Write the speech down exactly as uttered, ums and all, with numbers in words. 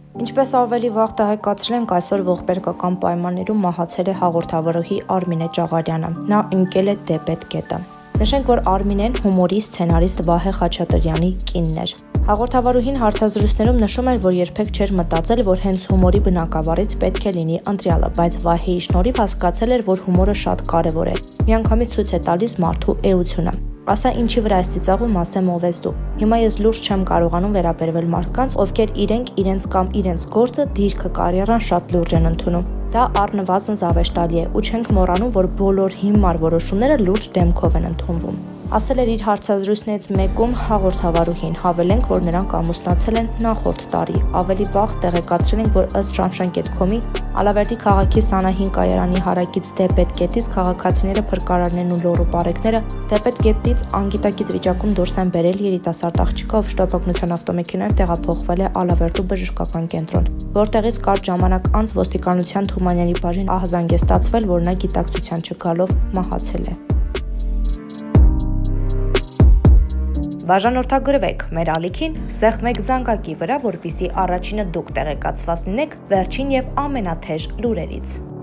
Ինչպես ավելի վաղ տեղեկացրենք, այսօր ողբերգական պայմաններում մահացել է հաղորդավարուհի Արմինե Ճաղարյանը։ Նա ընկել է դեպետ կետը։ Նշենք, որ Արմինեն հումորի սցենարիստ Վահե Խաչատրյանի կինն էր։ Հաղորդավարուհին հարցազրույցներում նշում էր, որ երբեք չէր մտածել, որ հենց հումորի բնագավառից պետք է լինի ընտրյալը, բայց Վահեի շնորհիվ հասկացել էր, որ հումորը շատ կարևոր է։ Միանգամից ցույց է տալիս մարդու էությունը։ Ասա ինչի վրա ես ծիծաղում, ասեմ ով ես դու։ Հիմա ես լուրջ չեմ կարողանում վերաբերվել մարդկանց, ովքեր իրենք իրենց կամ իրենց գործը, դիրքը, կարիերան շատ լուրջ են ընդունում։ Դա առնվազն զավեշտալի է ու չենք մոռանում, որ բոլոր հիմար որոշումները լուրջ դեմքով են ընդունվում։ Ասել էր իր հարցազրույցներից մեկում հաղորդավարուհին, հավելենք, որ նրանք ամուսնացել են նախորդ տարի։ Ավելի վաղ տեղեկացրել ենք, որ ըստ Շամշան կետ կոմ-ի Ալավերդի քաղաքի Սանահին կայարանի հարակից դեպետ կետից քաղաքացիները, փրկարարներն ու լոռու պարեկները դեպետ կետից անգիտակից վիճակում դուրս են բերել երիտասարդ աղջիկը, ով շտապօգնության ավտոմեքենայով տեղափոխվել է Ալավերդու բժշկական կենտրոն, որտեղից կարճ ժամանակ անց ոստիկանության Թումանյանի բաժին ահազանգ է ստացվել, որ նա գիտակցության չգալով մահացել է։ Բաժանորդագրվեք մեր ալիքին սեղմեք զանգակի վրա, որպեսզի առաջինը դուք տեղեկացված լինեք վերջին և ամենաթեժ լուրերից։